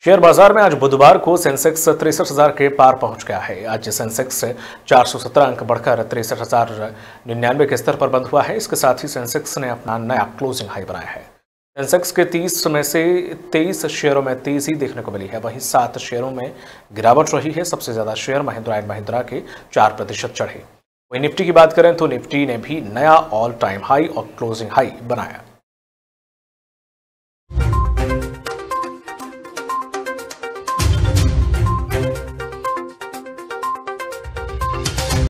Share बाजार में आज बुधवार को सेंसेक्स 63,000 के पार पहुंच गया है। आज सेंसेक्स 417 अंक बढ़कर 63,099 के स्तर पर बंद हुआ है। इसके साथ ही सेंसेक्स ने अपना नया क्लोजिंग हाई बनाया है। सेंसेक्स के 30 में से 23 शेयरों में तेजी देखने को मिली है, वहीं 7 शेयरों में गिरावट रही है। सबसे ज्यादा शेयर महिंद्रा एंड महिंद्रा के 4% चढ़े। वहीं निफ्टी की बात करें तो निफ्टी ने भी नया ऑल टाइम हाई और क्लोजिंग हाई बनाया।